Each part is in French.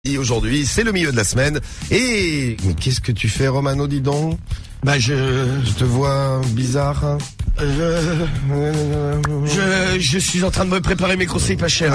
Et aujourd'hui, c'est le milieu de la semaine. Et mais qu'est-ce que tu fais, Romano, dis donc? Bah je te vois bizarre. Hein. Je suis en train de me préparer mes conseils pas chers.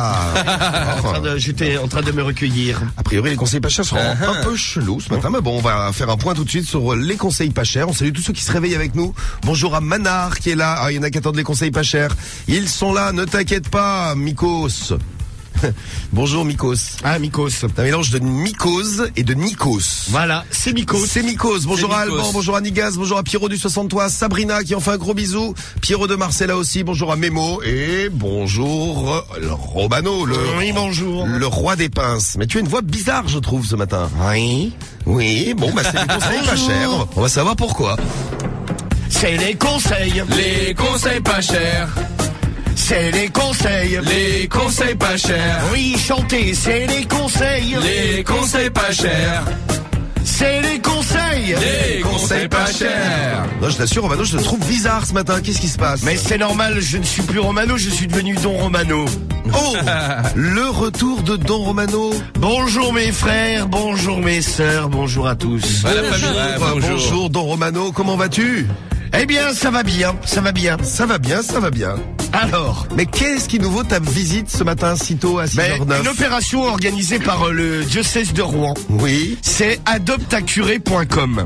J'étais en train de me recueillir. A priori, les conseils pas chers seront un peu chelous ce matin, mais bon, on va faire un point tout de suite sur les conseils pas chers. On salue tous ceux qui se réveillent avec nous. Bonjour à Manard qui est là. Ah, il y en a qui attendent les conseils pas chers. Ils sont là, ne t'inquiète pas, Mikos. Bonjour Mikos. Ah, Mikos. C'est un mélange de mycose et de Nikos. Voilà, c'est Mikos. C'est Mikos. Bonjour à Alban, bonjour à Nigas, bonjour à Pierrot du 63, Sabrina qui en fait un gros bisou, Pierrot de Marcella aussi, bonjour à Memo et bonjour Romano, oui, bonjour. Le roi des pinces. Mais tu as une voix bizarre, je trouve, ce matin. Oui. Oui, bon, bah c'est des conseils pas chers. On va savoir pourquoi. C'est les conseils. Les conseils pas chers. C'est les conseils. Les conseils pas chers. Oui, chanter, c'est les conseils. Les conseils pas chers. C'est les conseils. Les conseils pas chers. Non, je t'assure, Romano, je te trouve bizarre ce matin. Qu'est-ce qui se passe? Mais c'est normal, je ne suis plus Romano, je suis devenu Don Romano. Oh, le retour de Don Romano. Bonjour mes frères, bonjour mes sœurs, bonjour à tous. Bonjour Don Romano, comment vas-tu? Eh bien, ça va bien, ça va bien. Ça va bien, ça va bien. Alors, mais qu'est-ce qui nous vaut ta visite ce matin si tôt à 6h09? Une opération organisée par le diocèse de Rouen. Oui. C'est adoptacuré.com.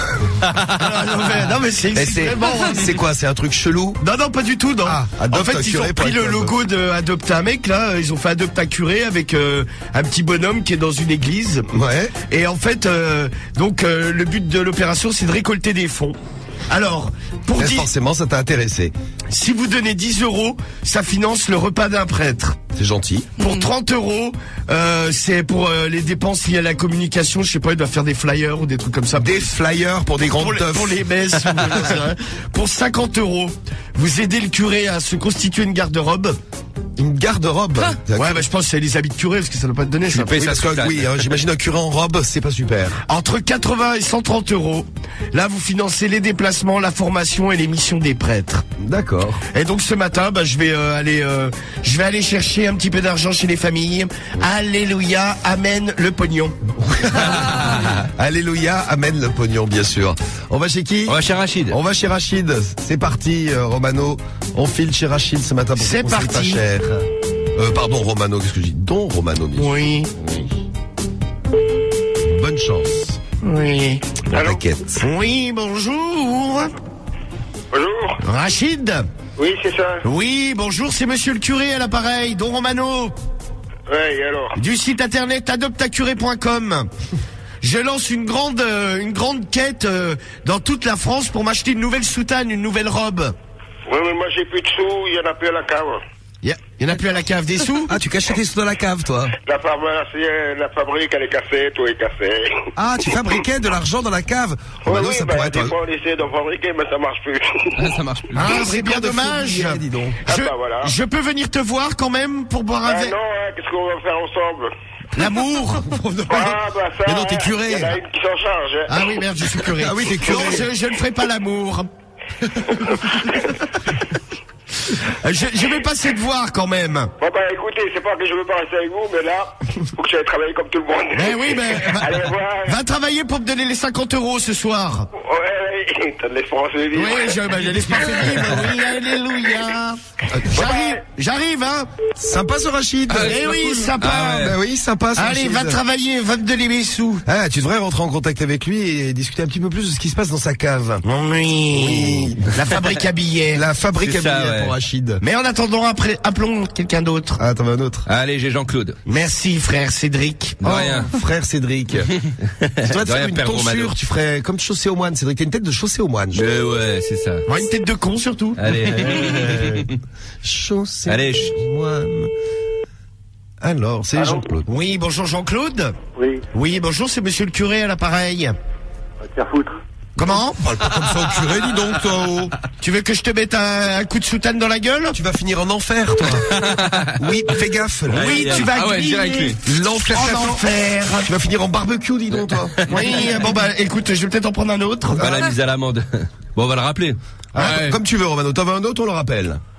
Non mais c'est vraiment... C'est quoi, c'est un truc chelou? Non, pas du tout, non. Ah, en fait, ils ont pris le logo de Adopta un mec, là, ils ont fait Adopta Curé avec un petit bonhomme qui est dans une église. Ouais. Et en fait, le but de l'opération, c'est de récolter des fonds. Alors, pour forcément, ça t'a intéressé. Si vous donnez 10 €, ça finance le repas d'un prêtre. C'est gentil. Pour 30 €, c'est pour les dépenses liées à la communication. Je sais pas, il doit faire des flyers ou des trucs comme ça. Des flyers pour des grandes teufs. Pour les messes. Pour 50 €, vous aidez le curé à se constituer une garde-robe. Une garde-robe? Ouais, je pense que c'est les habits de curé, parce que ça ne doit pas te donner. Oui, j'imagine un curé en robe, c'est pas super. Entre 80 et 130 €. Là, vous financez les déplacements, la formation et les missions des prêtres. D'accord. Et donc ce matin, je vais aller chercher un petit peu d'argent chez les familles. Alléluia, amen le pognon. Alléluia, amen le pognon, bien sûr. On va chez qui? On va chez Rachid. On va chez Rachid. C'est parti, Romano. On file chez Rachid ce matin pour c'est parti. Pas cher. Pardon, Romano, qu'est-ce que je dis? Don Romano, bien sûr. Oui. Bonne chance. Oui. La raquette. Oui, bonjour. Bonjour. Rachid. Oui, c'est ça. Oui, bonjour, c'est monsieur le curé à l'appareil, Don Romano. Ouais, et alors? Du site internet adoptacuré.com. Je lance une grande quête dans toute la France pour m'acheter une nouvelle soutane, une nouvelle robe. Ouais, mais moi j'ai plus de sous, il y en a plus à la cave. Il y en a plus à la cave, des sous? Ah, tu cachais tes sous dans la cave, toi? La fabrique, elle est cassée, tout est cassé. Ah, tu fabriquais de l'argent dans la cave? Romano, ça pourrait être... Des fois on essaie d'en fabriquer, mais ça marche plus. Ça marche plus. Ah, c'est bien dommage. Dis donc. Voilà. Je peux venir te voir quand même pour boire un verre? Non, qu'est-ce qu'on va faire ensemble? L'amour. Ça. Mais non, t'es curé. Il y en a une qui s'en charge. Ah oui, merde, je suis curé. Ah oui, t'es curé. Non, je ne ferai pas l'amour. Je vais passer te voir quand même. Bon écoutez, c'est pas que je veux pas rester avec vous, mais là, faut que j'aille travailler comme tout le monde. Mais oui, mais allez voir. Va travailler pour me donner les 50 € ce soir. Ouais, t'as de l'espérance de vivre. Oui, j'ai l'espérance de vivre. Oui, alléluia. J'arrive, hein. Sympa ce Rachid. Eh oui, sympa. Oui, sympa. Allez, va travailler, va me donner mes sous. Ah, tu devrais rentrer en contact avec lui et discuter un petit peu plus de ce qui se passe dans sa cave. Oui. La fabrique à billets. La fabrique à billets pour Rachid. Mais en attendant, appelons quelqu'un d'autre. Ah, t'en veux un autre? Allez, j'ai Jean-Claude. Merci, frère Cédric. De rien. Frère Cédric. Tu devrais te faire une tonsure, tu ferais comme chaussée au moine. Cédric, t'as une tête de chaussée au moine. Ouais, c'est ça. Une tête de con surtout. Allez. Chaussée au moine. Alors, c'est Jean-Claude. Oui, bonjour Jean-Claude. Oui. Oui, bonjour, c'est monsieur le curé à l'appareil. Tiens, foutre. Comment? Parle pas comme ça au curé, dis donc, toi. Tu veux que je te mette un coup de soutane dans la gueule? Tu vas finir en enfer, toi. Oui, fais gaffe. Là. Oui, tu vas griller. L'enfer. En enfer. Tu vas finir en barbecue, dis donc, toi. Oui, bon écoute, je vais peut-être en prendre un autre. Pas la mise à l'amende. Bon, on va le rappeler. Comme tu veux, Romano. T'en veux un autre, on le rappelle.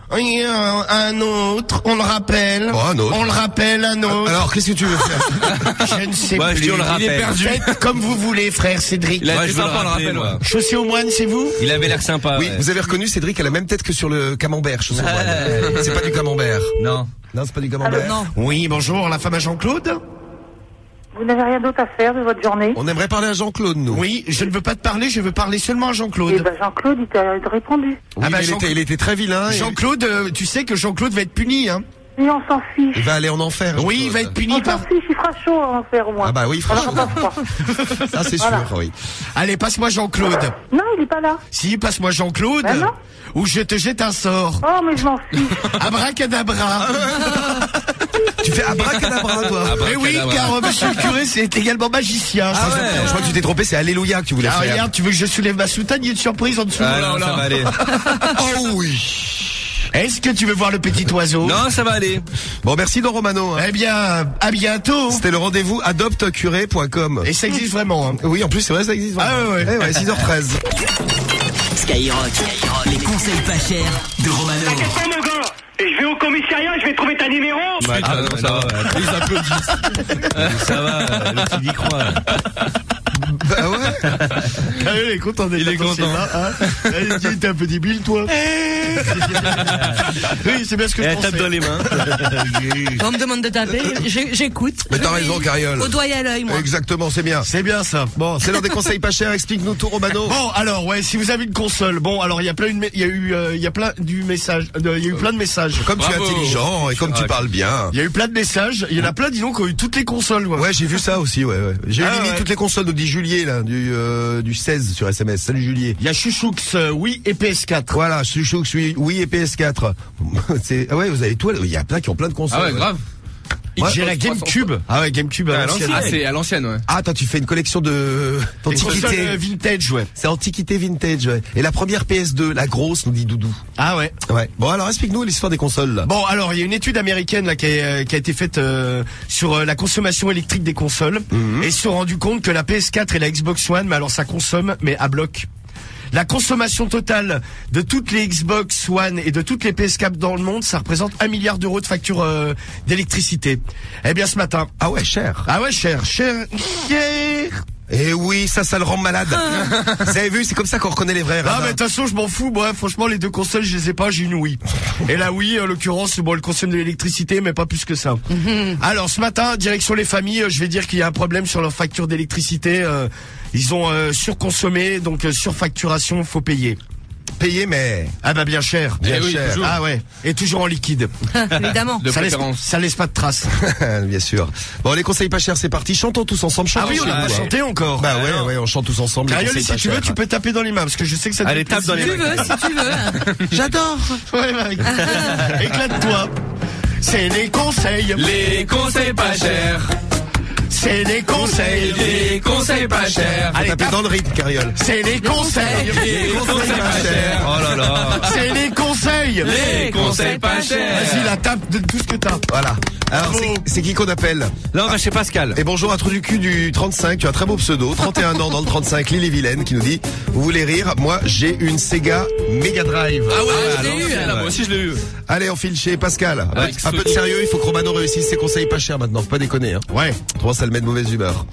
Oui, un autre, on le rappelle. Oh, un autre. On le rappelle, un autre. Alors, qu'est-ce que tu veux faire? Je ne sais Ouais, plus. je dis on le Il rappelle. est perdu. Faites comme vous voulez, frère Cédric. Il a Ouais, été je veux le sympa, le rappeler, rappel, moi. ouais. Chaussé aux moines, c'est vous? Il avait l'air sympa. Oui, ouais. vous avez reconnu, Cédric a la même tête que sur le camembert. Chaussons moines. C'est pas du camembert. Non. Non, c'est pas du camembert. Non. Oui, bonjour, la femme à Jean-Claude. Vous n'avez rien d'autre à faire de votre journée? On aimerait parler à Jean-Claude, nous. Oui, je ne veux pas te parler, je veux parler seulement à Eh Jean-Claude. ben Jean-Claude, il t'a répondu. Oui, Ah bah, mais il était très vilain. et Jean-Claude, tu sais que Jean-Claude va être puni, hein? Et on s'en fiche. Il va aller en enfer. Oui, il Jean-Claude. va être puni On s'en par... fiche, il fera chaud en faire au moins. Ah bah oui, On franchement. n'aura pas froid. Ça, c'est Voilà. sûr, oui. Allez, passe-moi Jean-Claude. Non, il est pas là. Si, passe-moi Jean-Claude. Ben non. Ou je te jette un sort. Oh, mais je m'en fiche. Abracadabra. Tu fais abracadabra, toi. Mais oui, car monsieur le curé, c'est également magicien. Ah ouais, je crois que tu t'es trompé, c'est Alléluia que tu voulais Ah, faire. regarde, tu veux que je soulève ma soutane, il y a une surprise en dessous. Ah non, ça va aller. Oh oui. Est-ce que tu veux voir le petit oiseau? Non, ça va aller. Bon, merci Don Romano. hein. Eh bien, à bientôt. C'était le rendez-vous adoptecuré.com. Et ça existe vraiment, hein. Oui, en plus, c'est vrai, ça existe. Ah vraiment. ouais, ouais. Eh ouais, 6h13. Skyrock, les conseils pas chers de Romano. T'inquiète pas, mon gars. Et je vais au commissariat, je vais trouver ta numéro. Ouais, non, ça va. Ils applaudissent. Ça va, le petit y croit. Bah ouais. Ah, il est content d'être Il est là, content. Hein. Il dit, t'es un peu débile, toi. Oui, c'est bien ce que Et je elle pensais. tape dans les mains. On me demande de taper, j'écoute. Mais t'as raison, Cariole. Au doigt et à l'œil, moi. Exactement, c'est bien. C'est bien ça. Bon, c'est l'heure des conseils pas chers. Explique-nous tout, Romano. Bon, alors, ouais, si vous avez une console, bon, alors, il y a plein du message, il y a eu plein de messages. Comme tu es Bravo. intelligent et comme tu parles bien. Il y a eu plein de messages. Il y en a plein, disons, qui ont eu toutes les consoles, quoi. Ouais, j'ai vu ça aussi, ouais. J'ai eu Ah, limite ouais. toutes les consoles, nous dit Juliet, là, du 16 sur SMS. Salut Juliet. Il y a Chouchoux, oui, et PS4. Voilà, Chouchoux, oui, et PS4. Ah ouais, vous avez tout, il y a plein qui ont plein de consoles. Ah ouais, grave. Ouais. J'ai la GameCube. Ah ouais, GameCube à l'ancienne. Ah, c'est à l'ancienne, ouais. Ah, toi, tu fais une collection de Des consoles d'antiquités. vintage, ouais. C'est antiquité vintage, ouais. Et la première PS2, la grosse, nous dit Doudou. Ah ouais. Ouais. Bon, alors explique-nous l'histoire des consoles, là. Bon, alors il y a une étude américaine là qui a été faite sur la consommation électrique des consoles et ils se sont rendus compte que la PS4 et la Xbox One, mais alors ça consomme mais à bloc. La consommation totale de toutes les Xbox One et de toutes les PS4 dans le monde, ça représente 1 milliard d'euros de facture d'électricité. Eh bien ce matin. Ah ouais, cher. Ah ouais, cher. Eh oui, ça le rend malade. Vous avez vu, c'est comme ça qu'on reconnaît les vrais Ah radins. mais de toute façon je m'en fous, moi franchement les deux consoles je les ai pas, j'ai une Wii. Et la Wii en l'occurrence, bon elle consomme de l'électricité mais pas plus que ça. Alors ce matin, direction les familles, je vais dire qu'il y a un problème sur leur facture d'électricité. Ils ont surconsommé, donc surfacturation, faut payer. Payé, mais Ah bah bien cher. bien oui, cher. toujours. Ah ouais, et toujours en liquide. Évidemment. De ça préférence. laisse pas de traces. Bien sûr. Bon, les conseils pas chers, c'est parti. Chantons tous ensemble. Ah Chantons oui, on a pas ensemble. chanté encore. Bah ouais, on chante tous ensemble. les Cariole, conseils si pas tu veux, chers. tu peux taper dans les mains parce que je sais que ça te Allez, fait tape dans les plaisir. Tu veux, si tu veux. J'adore. Ouais, Marie. Éclate-toi. C'est les conseils. Les conseils pas chers. C'est les conseils. Les conseils pas chers. Allez, Tapez tape. dans le rythme, Cariole. C'est les conseils. Les conseils pas chers. Oh là là. C'est les conseils. Les conseils pas chers. Vas-y, la tape de tout ce que t'as. Voilà. Alors, Bravo. c'est qui qu'on appelle? Là, on va chez Pascal. Et bonjour à Trou du cul du 35, tu as un très beau pseudo, 31 ans dans le 35, Lille-et-Vilaine, qui nous dit, vous voulez rire? Moi, j'ai une Sega Mega Drive. Ah ouais, je l'ai eu, moi aussi je l'ai eu. Allez, on file chez Pascal. Avec Un peu de sérieux, il faut que Romano réussisse ses conseils pas chers maintenant, faut pas déconner, hein. Ouais. Autrement, ça le met de mauvaise humeur.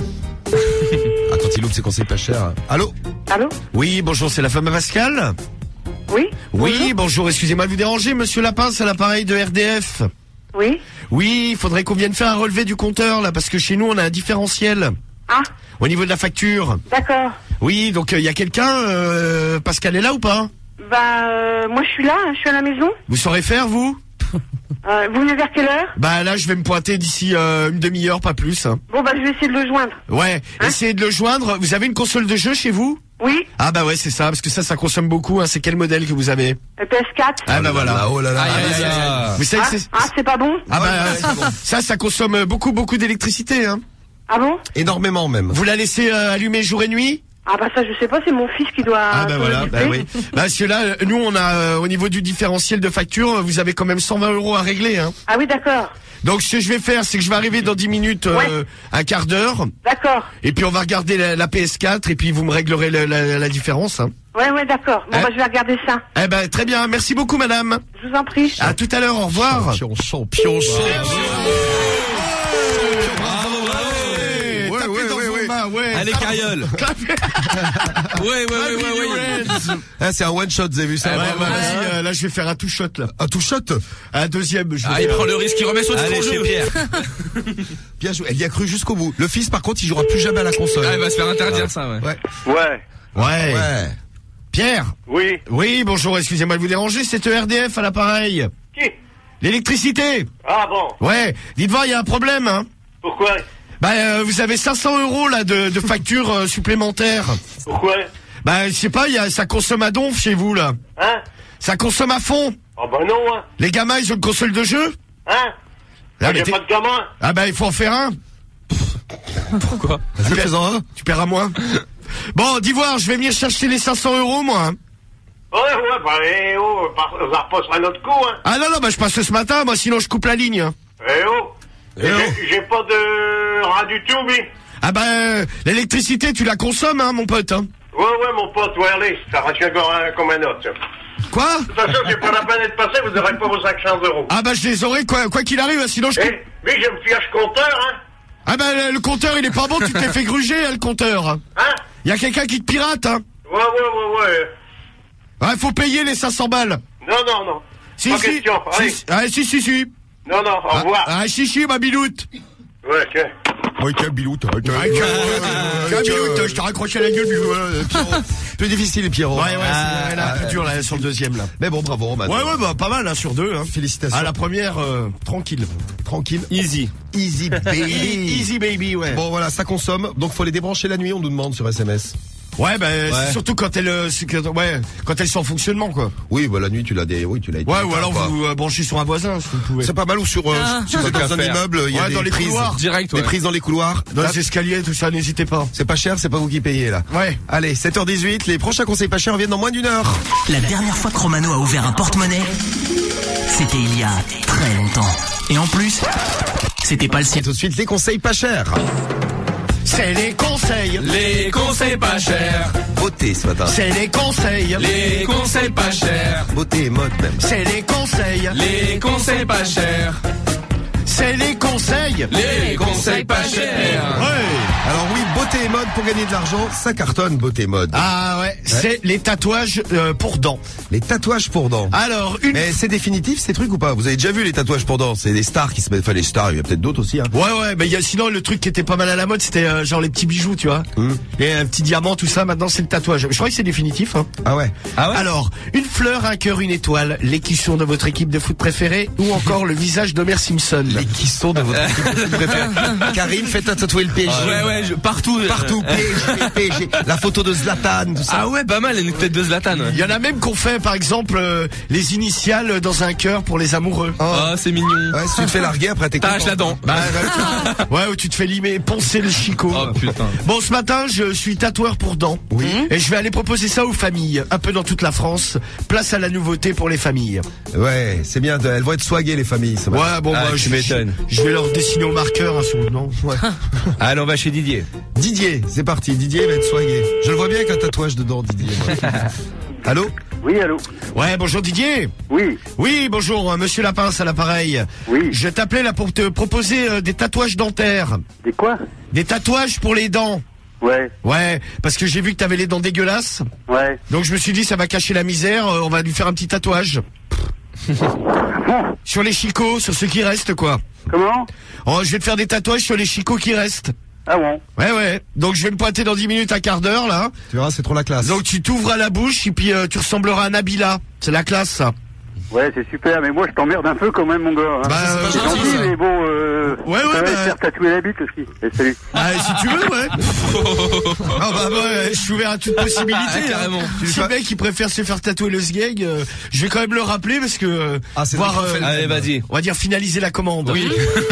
Ah, quand il loupe ses conseils pas chers. Allô? Allô? Oui, bonjour, c'est la femme à Pascal? Oui? Oui, bonjour, excusez-moi de vous déranger, monsieur Lapin, c'est l'appareil de RDF. Oui? Oui, il faudrait qu'on vienne faire un relevé du compteur, là, parce que chez nous, on a un différentiel. Ah, Au niveau de la facture. d'accord. Oui, donc il y a quelqu'un, Pascal est là ou pas? Moi je suis là, je suis à la maison. Vous saurez faire, vous? Vous venez vers quelle heure? Bah là, je vais me pointer d'ici une demi-heure, pas plus. Hein. Bon bah je vais essayer de le joindre. Ouais, essayez de le joindre. Vous avez une console de jeu chez vous? Oui? Ah bah ouais, c'est ça, parce que ça consomme beaucoup. Hein. C'est quel modèle que vous avez? PS4? Ah bah voilà. Oh là là. Vous savez que c'est... C'est pas bon? Ah bah ça consomme beaucoup d'électricité. Hein. Ah bon? Énormément même. Vous la laissez allumer jour et nuit? Ah bah ça je sais pas, c'est mon fils qui doit... Ah bah s'en voilà, occuper. bah oui. Bah parce que là, nous on a au niveau du différentiel de facture, vous avez quand même 120 € à régler. Hein. Ah oui d'accord. Donc ce que je vais faire, c'est que je vais arriver dans 10 minutes, Ouais. un quart d'heure, D'accord. et puis on va regarder la PS4, et puis vous me réglerez la différence. Hein. Ouais, d'accord. Bon, Hein? bah, je vais regarder ça. Eh ben, très bien. Merci beaucoup, madame. Je vous en prie. À tout à l'heure. Au revoir. Champion. Ouais, Ouais, tapez ouais, dans ouais, vos ouais. mains, ouais. Allez, Cariole. Ouais. Ah, c'est un one shot, vous avez vu ça? Ouais, vas-y, là, je vais faire un two-shot, là. Un tout shot. Un deuxième, je vais Ah, il prend le risque, il remet son Allez, jeu. chez Pierre. Bien joué. Elle y a cru jusqu'au bout. Le fils, par contre, il jouera plus jamais à la console. Ah, il va se faire interdire ça, ouais. Ouais. Ouais. Ouais. Pierre. Oui. Oui, bonjour, excusez-moi de vous déranger, c'est ERDF à l'appareil. Qui? L'électricité. Ah bon. Ouais. Dites voir, il y a un problème, hein. Pourquoi? Bah, vous avez 500 € là de factures supplémentaires. Pourquoi? Bah, je sais pas, ça consomme à donf chez vous, là. Hein? Ça consomme à fond. Ah bah non, hein. Les gamins, ils ont une console de jeu. Hein? Ah, mais J'ai t'es- pas de gamin. Ah bah, il faut en faire un. Pourquoi? Vas-y, fais-en un. Tu paieras moins. Bon, dis voir, je vais venir chercher les 500 € moi. Hein. Ouais, bah, on va repasser un autre coup, hein. Ah non, bah je passe ce matin, moi sinon je coupe la ligne. Hein. J'ai pas de rien du tout, mais. Ah bah, l'électricité, tu la consommes, hein, mon pote. Hein. Ouais, mon pote, ouais, allez, ça reste encore comme un autre. Quoi? De toute façon, c'est pas la peine d'être passé, vous n'aurez pas vos 500 €. Ah bah, je les aurai, quoi qu'il arrive, hein, sinon je coupe. Mais je me fiche compteur, hein. Ah bah, le compteur, il est pas bon, tu t'es fait gruger, hein, le compteur. Hein? Y a quelqu'un qui te pirate, hein. Ouais. Ouais, faut payer les 500 balles. Non. Si, Pas si. question, allez. Si. Non, au revoir. Ah, si, ma biloute. Ouais, ok. Ouais, Kabiloute. Biloute, je t'ai raccroché à la gueule, Pierrot. Plus difficile, Pierrot. Ouais, c'est là, plus dur, là, sur le deuxième, là. Mais bon, bravo, Roman. Ouais, bah, pas mal, hein, sur deux, hein. Félicitations. Ah, la première, tranquille. Tranquille. Easy. Easy baby. Easy baby, ouais. Bon, voilà, ça consomme. Donc, faut les débrancher la nuit, on nous demande sur SMS. Ouais, c'est surtout quand quand elles sont en fonctionnement, quoi. Oui, bah, la nuit, tu l'as Ouais, ou alors quoi. vous branchez sur un voisin, si vous pouvez. C'est pas mal, ou sur, si vous êtes dans un immeuble, il y a Ouais, dans des les prises. couloirs. Direct, Des ouais. prises dans les couloirs. Dans Là, les escaliers, tout ça, n'hésitez pas. c'est pas cher, c'est pas vous qui payez, là. Ouais. Allez, 7h18, les prochains conseils pas chers viennent dans moins d'une heure. La dernière fois que Romano a ouvert un porte-monnaie, c'était il y a très longtemps. Et en plus, c'était pas le sien. Et tout de suite, les conseils pas chers. C'est les conseils. Les conseils pas chers. Beauté, ce matin. C'est les conseils. Les conseils pas chers. Beauté et mode, même. C'est les conseils. Les conseils pas chers. C'est les conseils. Les conseils pas chers. Ouais. Alors oui, beauté et mode pour gagner de l'argent, ça cartonne, beauté et mode. Ah ouais, c'est les tatouages pour dents. Les tatouages pour dents. Alors, une... Mais c'est définitif ces trucs ou pas? Vous avez déjà vu les tatouages pour dents? C'est des stars qui se mettent, enfin les stars, il y a peut-être d'autres aussi, hein. Ouais, mais il y a sinon le truc qui était pas mal à la mode, c'était genre les petits bijoux, tu vois. Les petits diamants, tout ça, maintenant c'est le tatouage. Je crois que c'est définitif, hein. Ah ouais. Alors, une fleur, un cœur, une étoile, l'écusson de votre équipe de foot préférée ou encore le visage d'Homer Simpson. Les qui sont de votre équipe de foot préférée. Karim, faites un tatouer le PSG. Ouais, partout. Partout, PSG. La photo de Zlatan, tout ça. Ah ouais, pas mal, une tête de Zlatan. Il y en a même qu'on fait, par exemple, les initiales dans un cœur pour les amoureux. Ah, c'est mignon. Ouais, si tu te fais larguer, après t'es T'arraches content. la dent. Ouais, où tu te fais limer, poncer le chicot. Oh putain. Bon, ce matin, je suis tatoueur pour dents. Oui. Et je vais aller proposer ça aux familles, un peu dans toute la France. Place à la nouveauté pour les familles. Ouais, c'est bien, elles vont être swaguées les familles, ça va. Ouais, bon, Ah, bah, tu m'étonnes. je vais leur dessiner au marqueur un son. Non, ouais. Allez, on va chez Didier. Didier, c'est parti, Didier va être swagué. Je le vois bien avec un tatouage dedans, Didier. Allô? Oui, allô? Ouais, bonjour Didier. Oui, Oui, bonjour, monsieur Lapince à l'appareil. oui. Je t'appelais là pour te proposer des tatouages dentaires. Des quoi? Des tatouages pour les dents. Ouais, Ouais, parce que j'ai vu que t'avais les dents dégueulasses. ouais. Donc je me suis dit, ça va cacher la misère, on va lui faire un petit tatouage. Bon, Sur les chicots, sur ceux qui restent, quoi. comment? Oh, je vais te faire des tatouages sur les chicots qui restent. Ah bon? Ouais. Donc je vais me pointer dans 10 minutes, un quart d'heure, là. Tu verras, c'est trop la classe. Donc tu t'ouvres à la bouche et puis tu ressembleras à Nabila. C'est la classe, ça. Ouais, c'est super, mais moi je t'emmerde un peu quand même, mon gars. Hein. Bah, c'est gentil, gentil, ça. mais bon, Ouais, ça va bah. te faire tatouer la bite aussi. Et salut. Ah, si tu veux, ouais. Ah bah ouais, je suis ouvert à toute possibilité. Ah, carrément. Hein. Si le mec il préfère se faire tatouer le sgeg, je vais quand même le rappeler parce que c'est voir, vrai qu'il fait le Allez, vas-y. on va dire finaliser la commande. Oui.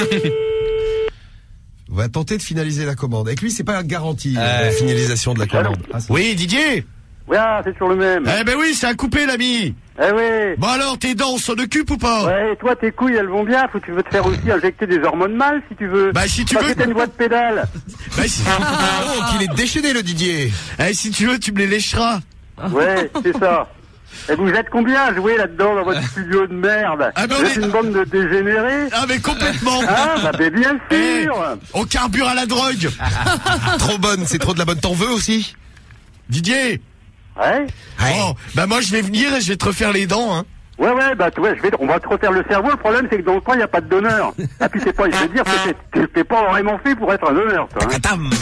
On va tenter de finaliser la commande. Avec lui, c'est pas garanti, la finalisation de la commande. Ah, c'est- Oui, Didier. Ouais, ah, c'est toujours le même. Eh ben oui, c'est à couper, l'ami. Eh ouais. Bon alors, tes dents, on s'en occupe ou pas? Ouais, et toi, tes couilles, elles vont bien. Tu veux te faire aussi injecter des hormones mâles, si tu veux. Bah si tu Parce veux. que t'as une voix de pédale. Bah, si... Oh, qu'il est déchaîné, le Didier. Eh, si tu veux, tu me les lécheras. Ouais, c'est ça. Et vous êtes combien à jouer là-dedans dans votre studio de merde? Ah, ben, vous êtes une bande de dégénérés? Ah mais complètement. Ah bah bien sûr. On carbure à la drogue. Trop bonne, c'est trop de la bonne. T'en veux aussi? Didier. Ouais. Oh, bah moi je vais venir et je vais te refaire les dents, hein. Ouais, bah on va te refaire le cerveau. Le problème c'est que dans le coin il n'y a pas de donneur. Ah puis c'est pas, je veux dire, t'es pas vraiment fait pour être un donneur, toi. Hein. Atam.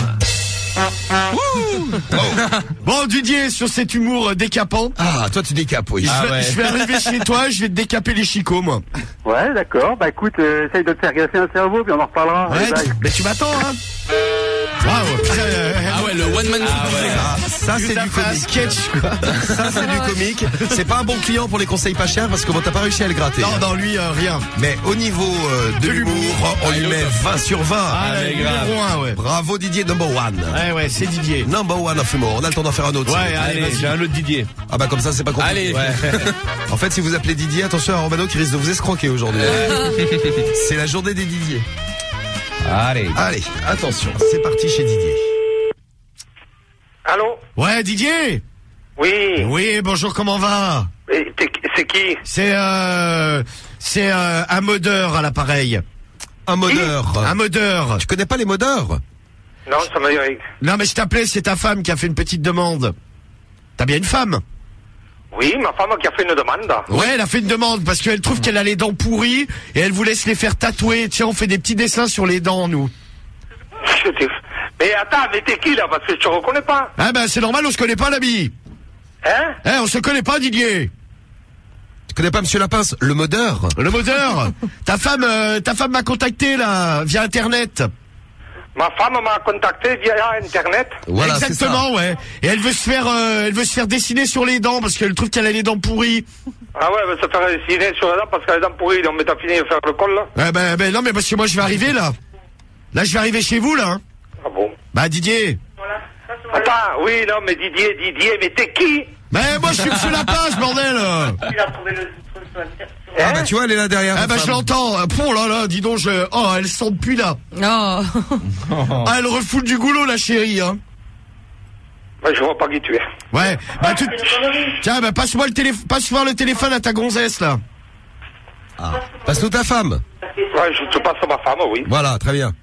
Bon Didier, sur cet humour décapant. Ah, toi tu décapes, oui. Je vais arriver chez toi, je vais te décaper les chicots, moi. Ouais, d'accord. Bah écoute, essaye de te faire greffer un cerveau puis on en reparlera. Ouais, Bye. mais tu m'attends, hein. Waouh, putain, Ah ouais, le one man Ça c'est du comique. sketch, quoi. Ça c'est du comique. C'est pas un bon client pour les conseils pas chers parce que bon, t'as pas réussi à le gratter. Non, lui, rien. Mais au niveau de l'humour, on lui met 20 sur 20. Ah, mais numéro grave. 1, ouais. Bravo Didier, number one. Ouais, c'est Didier. Number one of humour. On a le temps d'en faire un autre. Ouais, sinon. allez, Allez, vas-y. j'ai un autre Didier. Ah bah comme ça c'est pas compliqué. Allez. En fait si vous appelez Didier, attention à Romano qui risque de vous escroquer aujourd'hui. C'est la journée des Didier. Allez. Allez, attention, c'est parti chez Didier. Allô? Ouais, Didier. Oui. Oui, bonjour, comment va? C'est qui? C'est un modeur à l'appareil. Un modeur. Un modeur. Tu connais pas les modeurs? Non, ça me dit rien. Non, mais je t'appelais, c'est ta femme qui a fait une petite demande. T'as bien une femme? Oui, ma femme qui a fait une demande. Ouais, elle a fait une demande parce qu'elle trouve qu'elle a les dents pourries et elle voulait se les faire tatouer. Tiens, on fait des petits dessins sur les dents, nous. Mais attends, mais t'es qui là? Parce que je te reconnais pas. Ah ben, c'est normal, on se connaît pas, l'ami. Hein? On se connaît pas, Didier. Tu connais pas Monsieur Lapince, le modeur? Le modeur. Ta femme m'a contacté, là, via Internet. Ma femme m'a contacté via Internet. Voilà, c'est ça. Exactement, ouais. Et elle veut se faire dessiner sur les dents parce qu'elle trouve qu'elle a les dents pourries. Ah ouais, elle va se faire dessiner sur les dents parce qu'elle a les dents pourries. Donc, mais t'as fini de faire le col là? Ben non, mais parce que moi je vais arriver là. Là, je vais arriver chez vous là. Hein. Ah bon? Bah Didier. Attends, oui, non, mais Didier, mais t'es qui? Mais moi je suis Monsieur Lapince, bordel. Il a trouvé le truc sur Internet. Ah bah tu vois, elle est là derrière. Ah ta bah femme. je l'entends. Oh là là, dis donc, oh, elle sent depuis là. Oh. Ah, elle refoule du goulot, la chérie, hein. Bah, je vois pas qui tu es. Ouais. Bah tiens, bah passe-moi le téléphone à ta gonzesse là. Passe-nous ta femme. Ouais, je te passe à ma femme, oui. Voilà, très bien.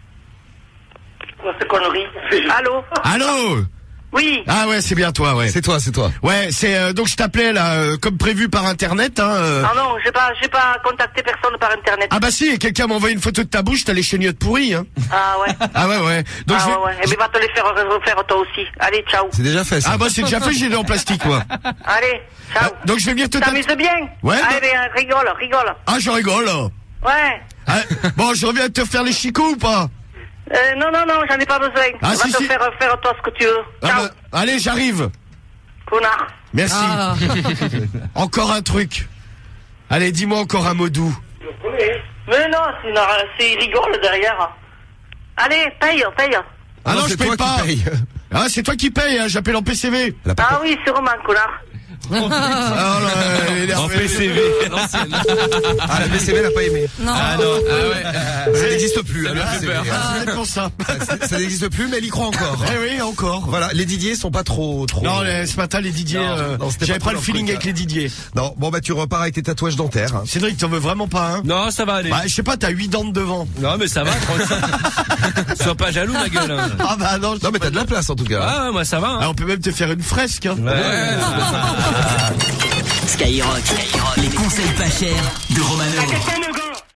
Quoi, ces conneries? Allô? Allô? Oui. Ah ouais, c'est bien toi, ouais. C'est toi. Ouais, c'est donc je t'appelais là, comme prévu par internet, hein. Ah non, j'ai pas contacté personne par internet. Ah bah si, et quelqu'un m'a envoyé une photo de ta bouche, t'as les chenillottes pourries, hein. Ah ouais. Ah ouais. Donc Ah je vais... ouais. Et bien va te les faire refaire toi aussi. Allez, ciao. C'est déjà fait ça. Ah bah c'est déjà fait, j'ai les dents en plastique, moi. Allez, ciao. Donc je vais venir te T'amuses bien? Ouais, Allez, rigole. Ah, je rigole. Ouais. Ah, bon, je reviens te faire les chicots ou pas? Non, j'en ai pas besoin. Ah, va si, te si. faire toi ce que tu veux. Ah Ciao. bah, allez, j'arrive. Connard. Merci. Ah. Encore un truc. Allez, dis-moi encore un mot doux. Mais non, il rigole derrière. Allez, paye. Ah non, je c'est paye toi pas. qui paye. Ah, c'est toi qui paye, hein, j'appelle en PCV. Elle a pas Ah oui, sûrement, connard. Ah là, elle est En énervée. PCV, l'ancienne. Ah, la BCV n'a pas aimé. Non. Ah non, ah ouais. Ça n'existe plus. Ça lui a fait peur. C'est pour ça. Ça n'existe plus, mais elle y croit encore. Eh oui, encore. Voilà, les Didier sont pas trop. Non, ce matin, les Didier, Non, c'était j'avais pas pas trop le leur feeling truc, avec les Didier. Non, bon bah tu repars avec tes tatouages dentaires. Hein. Cédric, t'en veux vraiment pas, hein? Non, ça va aller. Bah, je sais pas, t'as 8 dents de devant. Non, mais ça va, tranquille. Sois pas jaloux, ma gueule. Hein. Ah bah non, Non mais t'as de la place en tout cas. Ah ouais, moi ça va. Hein. Ah, on peut même te faire une fresque, hein. Skyrock, les conseils pas chers de Romano.